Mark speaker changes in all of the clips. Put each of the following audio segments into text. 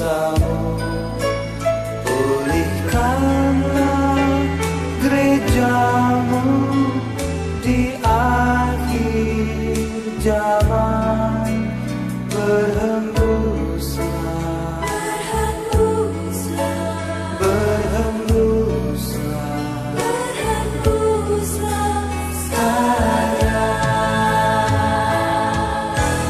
Speaker 1: kuasamu. Pulihkanlah gerejamu di akhir zaman. Berhembuslah, berhembuslah, berhembuslah sekarang.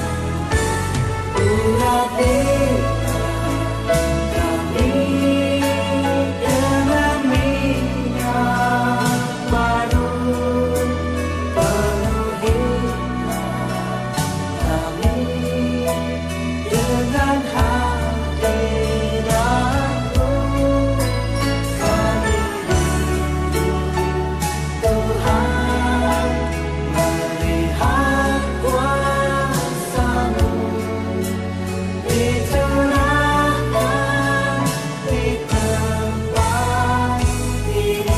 Speaker 1: Urapilah kami dengan minyak baru, penuhilah kami dengan hadirat-Mu. Kami rindu Tuhan, melihat kuasa-Mu dicurahkan di tempat ini.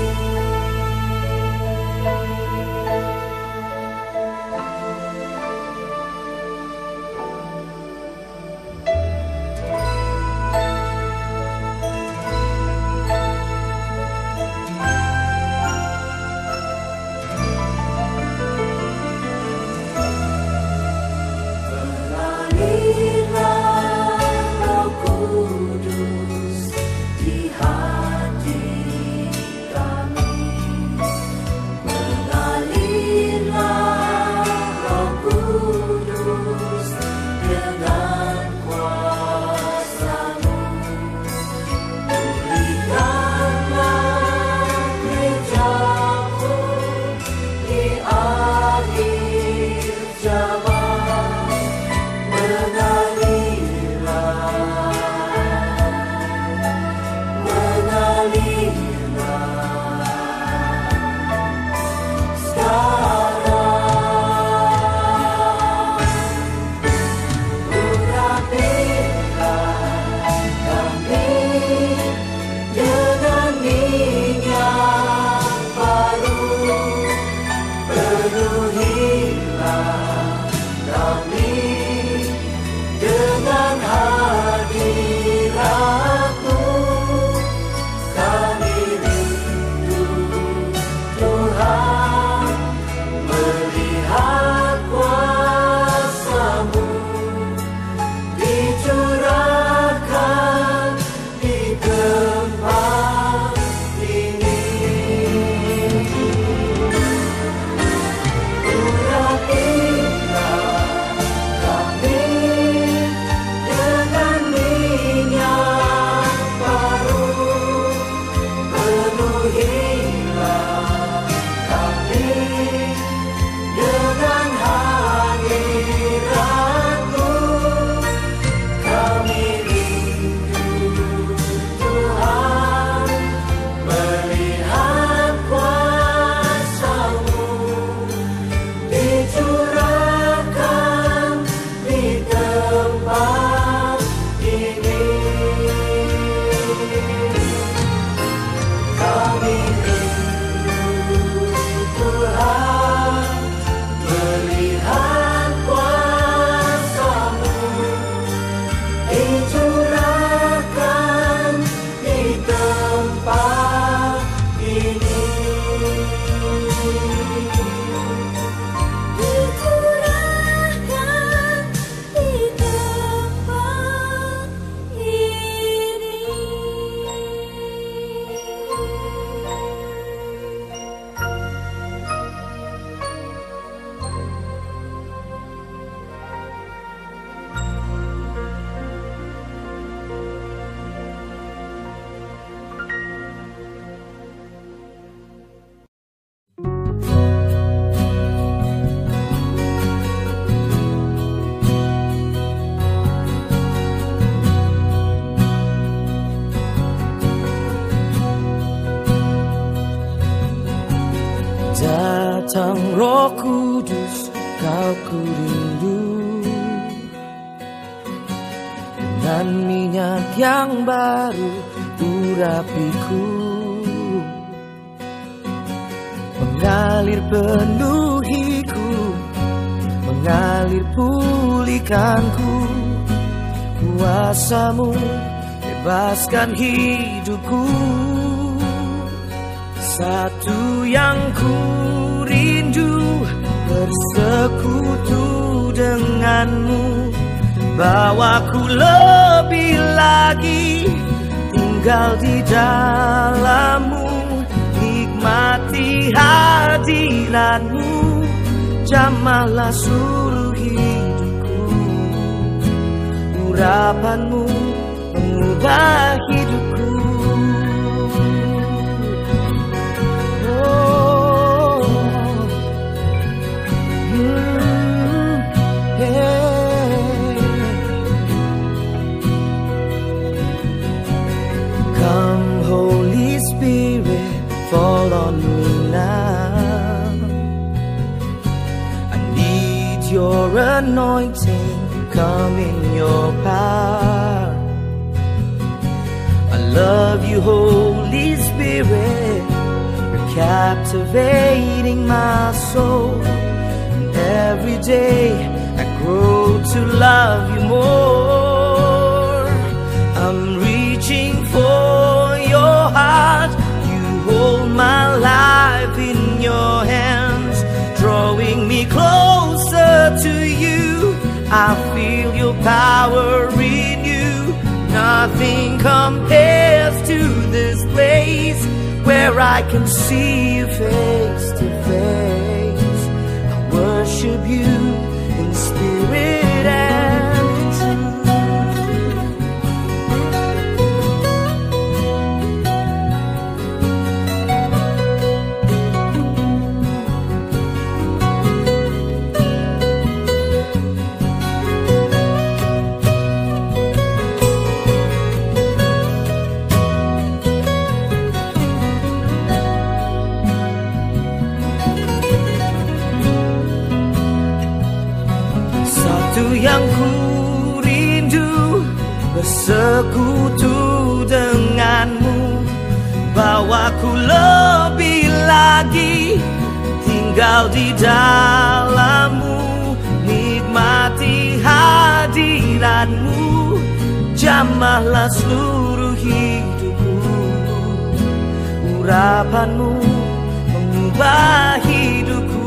Speaker 1: Mengalirlah Roh Kudus di hati kami. Mengalirlah Roh Kudus dengan kuasa-Mu. Pulihkanlah gereja-Mu di akhir zaman. Dengan hadirat-Mu, kami rindu Tuhan, melihat kuasa-Mu dicurahkan di tempat ini. Urapilah kami dengan minyak baru, penuhilah kami dengan hadirat-Mu. Kami rindu Tuhan, melihat kuasa-Mu dicurahkan di tempat ini. Kami rindu Tuhan, melihat kuasa-Mu dicurahkan di tempat ini. Dicurahkan di tempat ini. Datang Roh Kudus, Kau ku rindu, dengan minyak yang baru urapiku, mengalir penuhiku, mengalir pulihkanku. Kuasamu bebaskan hidupku. Satu yang ku rindu, bersekutu denganmu. Bawaku lebih lagi tinggal di dalammu. Nikmati hadiratmu, jamahlah seluruh hidupku. Urapanmu mengubah hidupku. Oh, hey. Come Holy Spirit, fall on me now. I need your anointing, come in your power. I love you, Holy Spirit, you're captivating my soul. And every day I grow to love you more. I'm reaching for your heart, you hold my life in your hands, drawing me closer to you. I feel your power in you. Nothing compares to this place where I can see you face to face. I worship you in spirit and in truth. Yang ku rindu, bersekutu denganmu. Bawaku lebih lagi tinggal di dalammu. Nikmati hadiratmu, jamahlah seluruh hidupku. Urapanmu mengubah hidupku.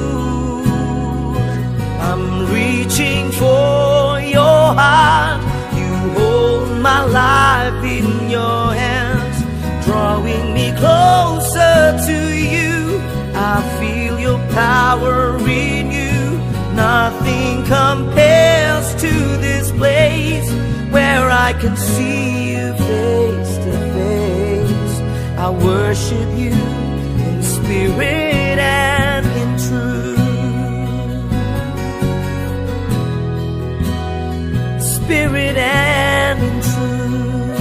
Speaker 1: I'm reaching for your heart, you hold my life in your hands, drawing me closer to you. I feel your power in you. Nothing compares to this place where I can see you face to face. I worship you in spirit and in truth. Spirit and in truth.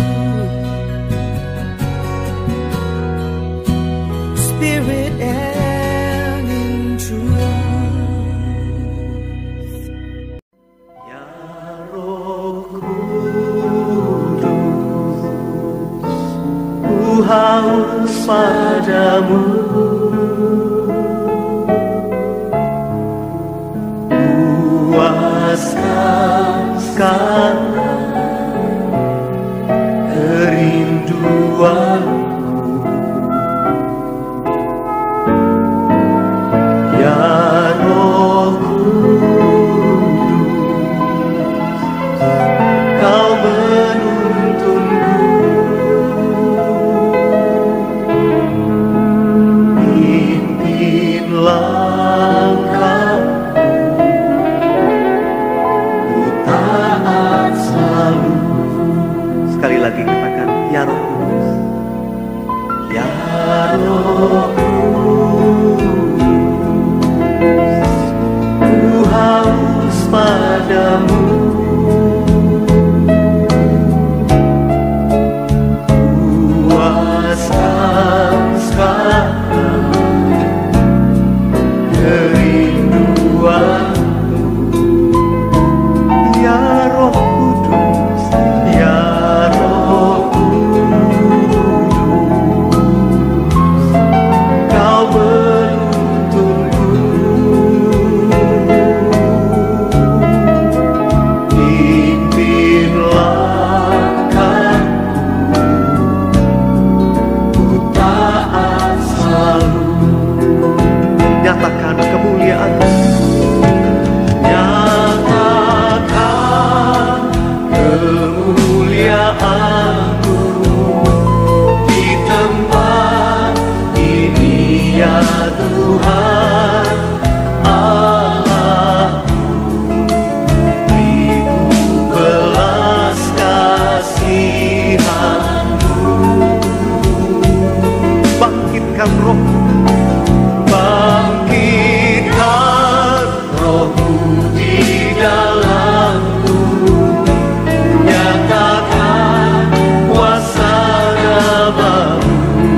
Speaker 1: Spirit and in truth. Ya Roh Kudus, ku haus padamu. Puaskan kerinduanku, ya Roh Kudus, kau menuntunku, pimpin langkahku. Sekali lagi katakan, ya Roh Kudus, ya Roh Kudus, ku haus padamu. Puaskan sekarang kerinduanku, ya Roh Kudus, ya Roh Kudus, kau menuntunku, kemuliaanmu di tempat ini ya Tuhan Allahku. Beriku belas kasihan-Mu. Bangkitkan roh-Mu, bangkitkan roh-Mu di dalamku. Nyatakan kuasa nama-Mu.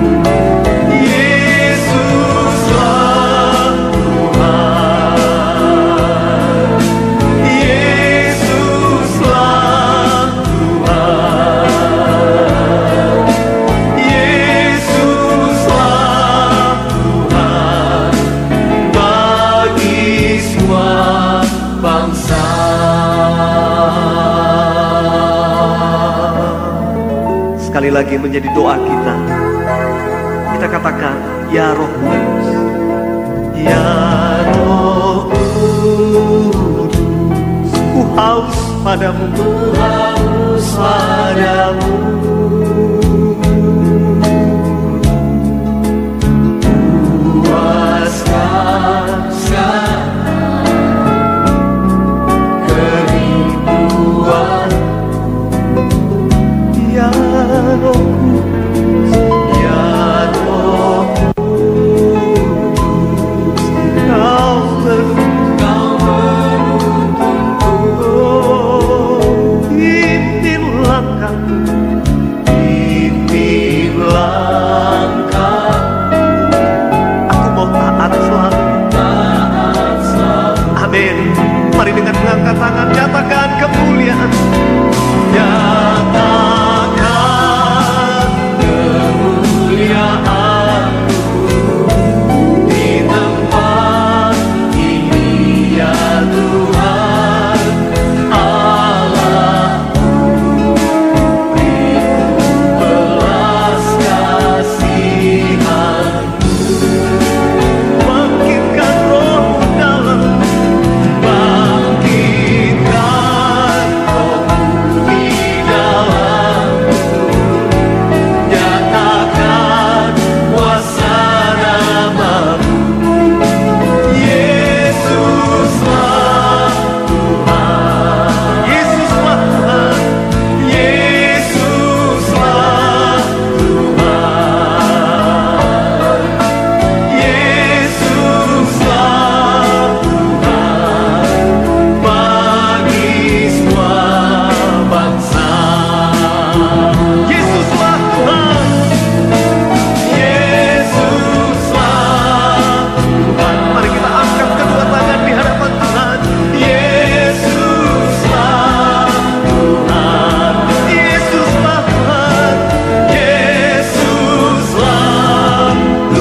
Speaker 1: Yesuslah Tuhan, Yesuslah Tuhan, Yesuslah Tuhan bagi semua bangsa. Sekali lagi menjadi doa kita. Kita katakan, ya Roh Kudus, ya Roh Kudus, ku haus padamu, ku haus padamu. Puaskan kerinduan, ya Roh Kudus, ya Roh Kudus, kau menuntunku, pimpin langkahku, pimpin langkahku. Aku mau taat selalu, taat selalu. Amin. Mari dengan mengangkat tangan nyatakan kemuliaan, nyatakan kemuliaan-Mu di tempat ini ya Tuhan Allahku. Beriku belas kasihan-Mu. Bangkitkan roh-Mu dalam-Mu, bangkitkan roh-Mu di dalam-Mu. Nyatakan kuasa nama-Mu. Yesuslah Tuhan, Yesuslah Tuhan, Yesuslah Tuhan, Yesuslah Tuhan bagi semua bangsa. Yesuslah Tuhan, Yesuslah Tuhan. Mari kita angkat kedua tangan di hadapan Tuhan. Yesuslah Tuhan, Yesuslah Tuhan, Yesuslah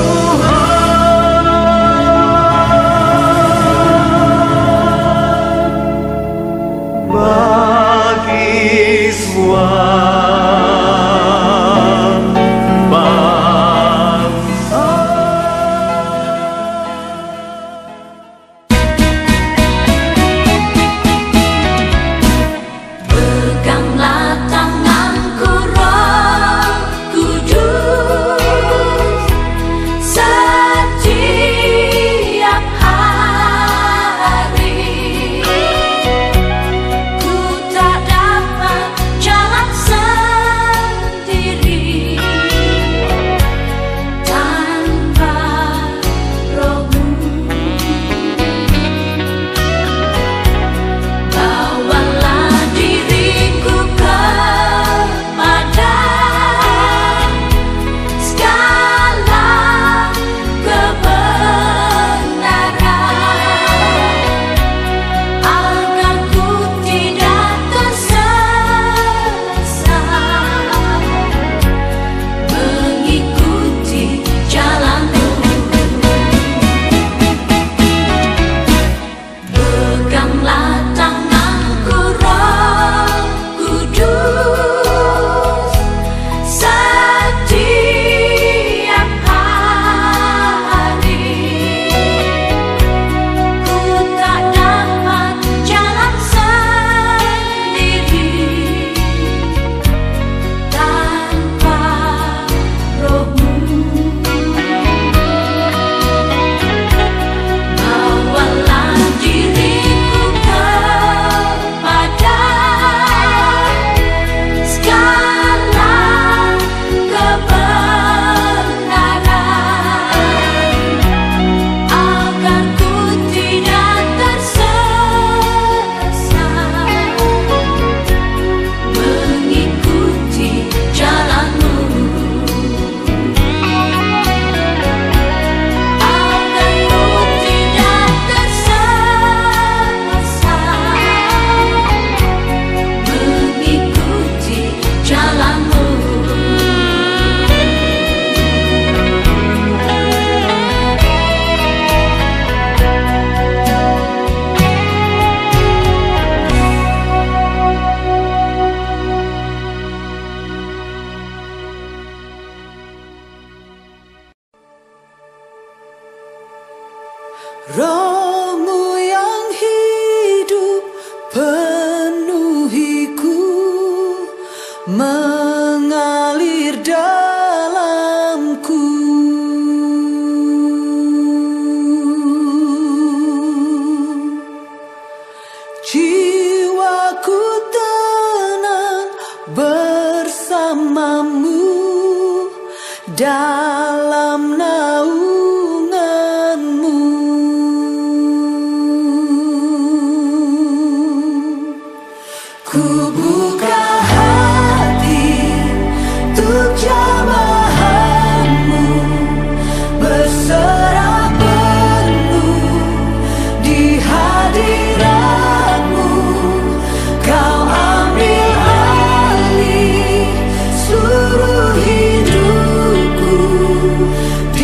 Speaker 1: Tuhan bagi semua bangsa.
Speaker 2: Peganglah tanganku Roh Kudus setiap hari. Ku tak dapat jalan sendiri.
Speaker 1: Roh-Mu yang hidup penuhiku, mengalir dalamku. Jiwaku tenang bersamamu dalam naungan-Mu. Ku buka hati untuk jamahan-Mu, berserah penuh di hadirat-Mu. Kau ambil alih seluruh hidupku,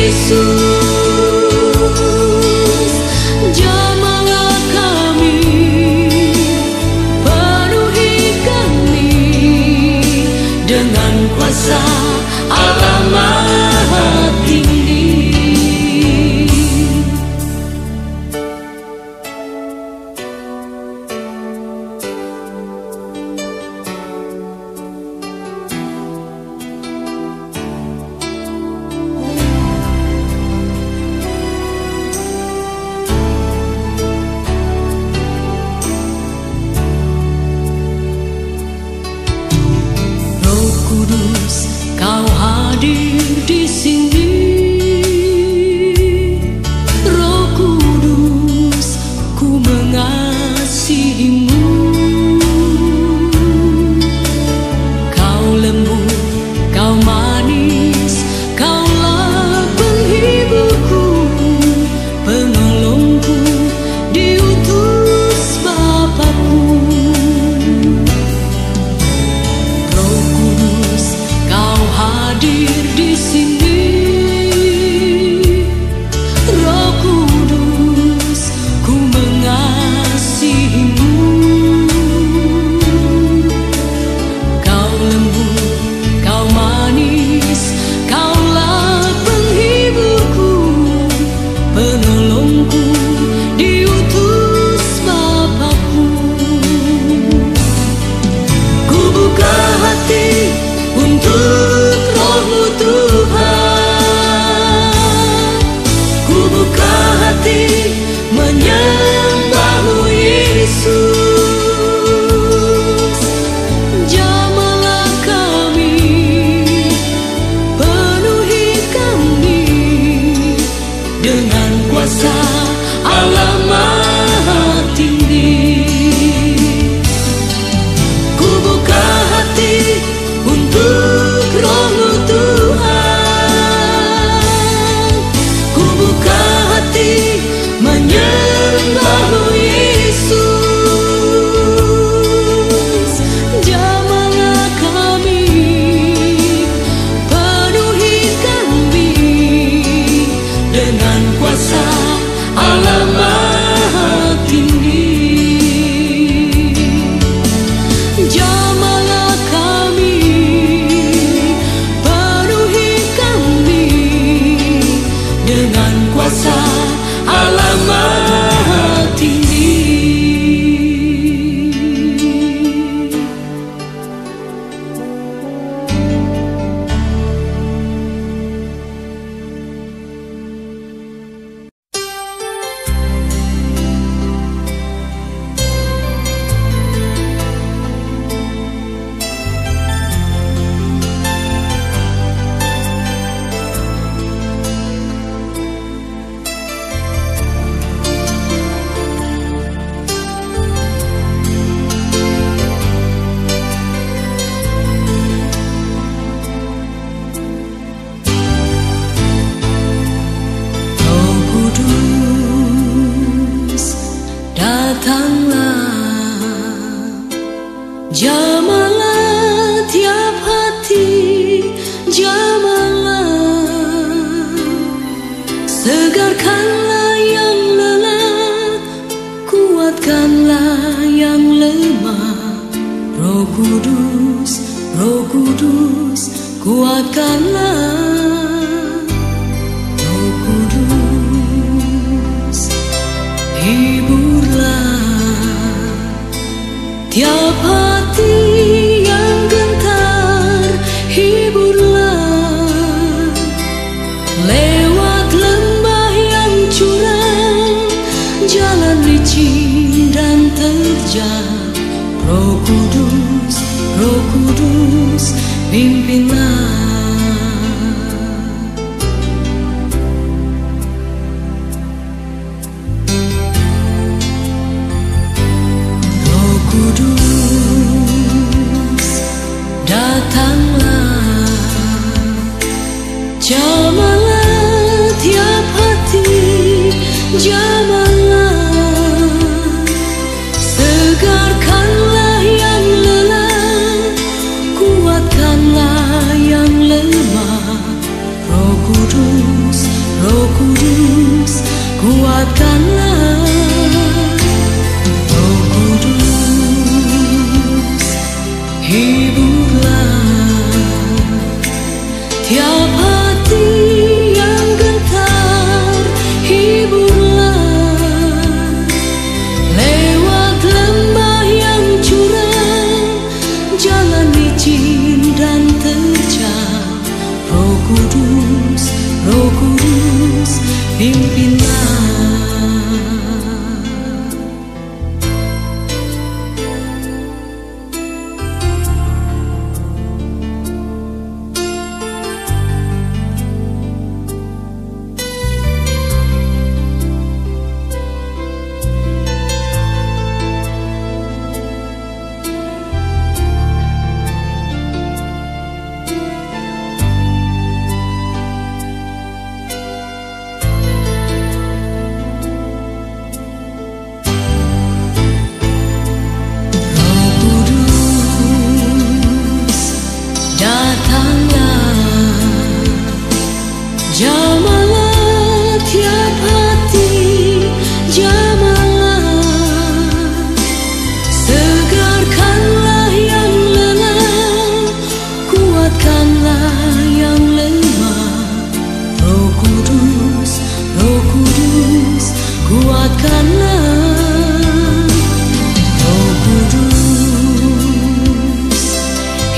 Speaker 2: Yesus, jamahlah kami, penuhi kami dengan kuasa Allah Maha Tinggi. Kau hadir di sini, Roh Kudus, ku mengasihimu. Kau lembut, kau manis, kaulah penghiburku, penolongku, diutus Bapakku. Hadir di sini, Roh Kudus, ku mengasihimu. Kau lembut, kau manis, kaulah penghiburku, penolongku, diutus Bapakku. Ku buka hati untuk Tuhan, ku buka hati menyembah-Mu Yesus. Jamahlah kami, penuhi kami dengan kuasa Allah Maha Tinggi. Ku buka hati untuk Roh-Mu Tuhan, ku buka hati menyembah-Mu Yesus. Jamahlah kami, penuhi kami dengan kuasa Allah Maha Tinggi. Jamahlah kami, dengan kuasa Allah Maha Tinggi. Jamahlah tiap hati, jamahlah, segarkanlah yang lelah, kuatkanlah yang lemah. Roh Kudus, Roh Kudus, kuatkanlah. Roh Kudus, hiburlah tiap hati yang gentar, hiburlah lewat lembah yang curam, jalan licin dan terjal. Roh Kudus, Roh Kudus, pimpinlah. Jamahlah tiap hati, jamahlah, segarkanlah yang lelah, kuatkanlah yang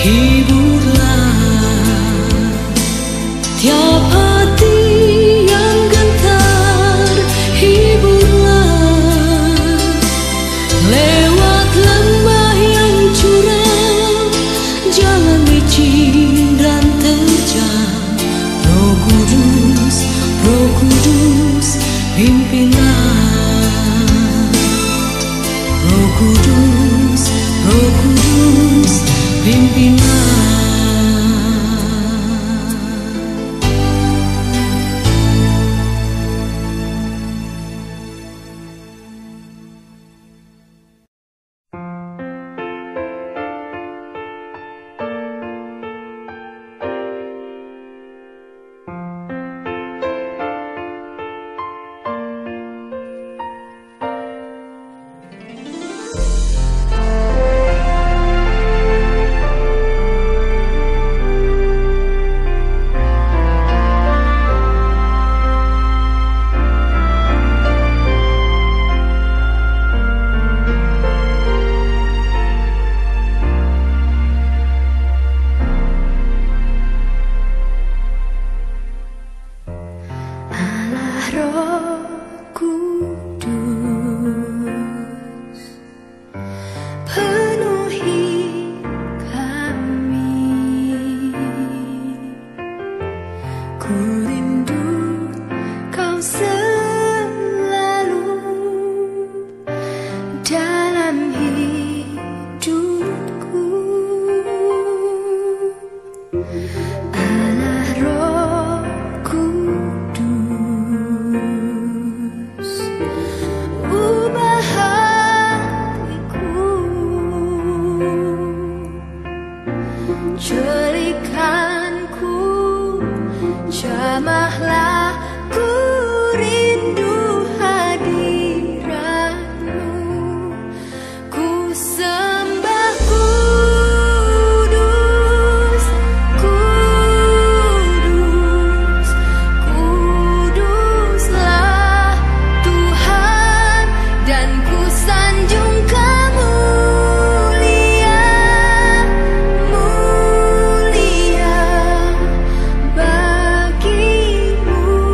Speaker 3: Bagimu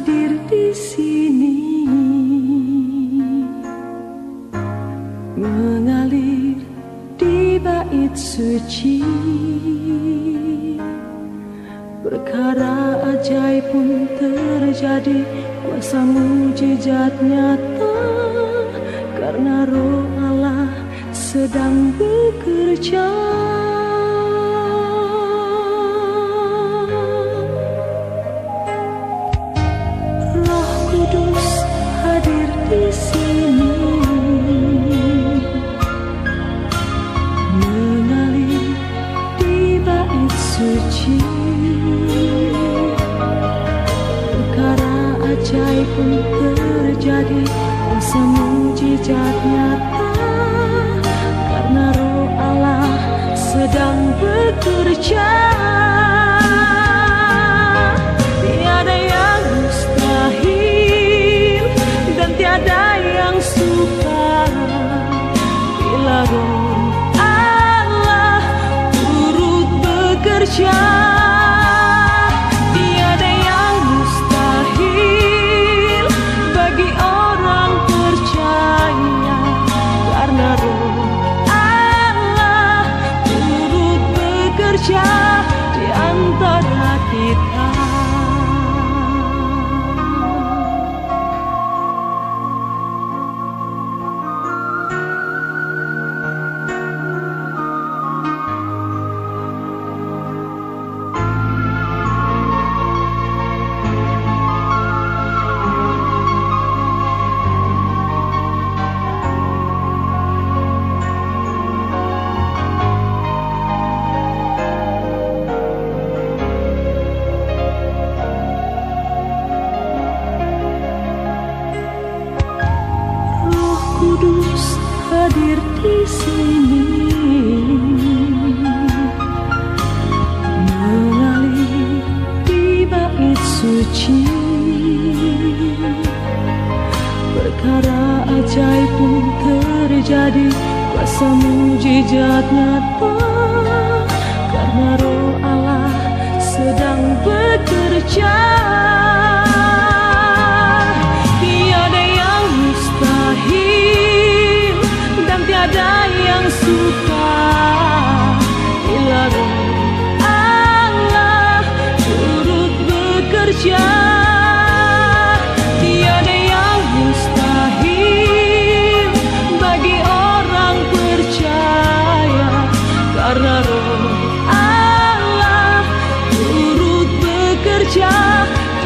Speaker 2: hadir di sini, mengalir di bait suci. Perkara ajaib pun terjadi, kuasa mujizat nyata, karena Roh Allah sedang bekerja. Roh Kudus hadir di sini, mengalir di bait suci. Perkara ajaib pun terjadi, kuasa mujizat nyata, karena Roh Allah sedang bekerja. Tiada yang mustahil dan tiada yang sukar bila Roh Allah turut bekerja. Tiada yang mustahil bagi orang percaya, karena Roh Allah turut bekerja di antara kita. Kudus hadir di sini, mengalir di bait suci. Perkara ajaib pun terjadi, kuasa mujizat nyata, karena Roh Allah sedang bekerja. Tiada yang mustahil dan tiada yang sukar bila Roh Allah turut bekerja. Tiada yang mustahil bagi orang percaya, karena Roh Allah turut bekerja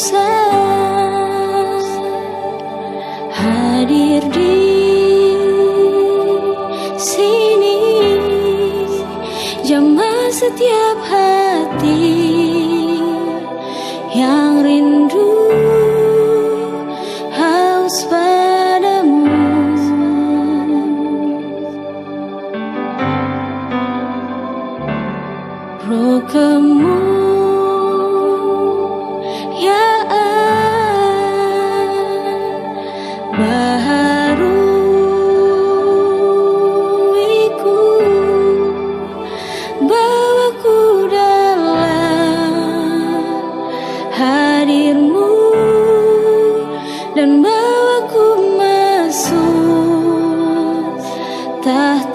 Speaker 2: hadir di sini, jamah setiap hati yang rindu haus padamu. Rohmu ya baharuiku, bawaku dalam hadirmu dan bawaku masuk tahta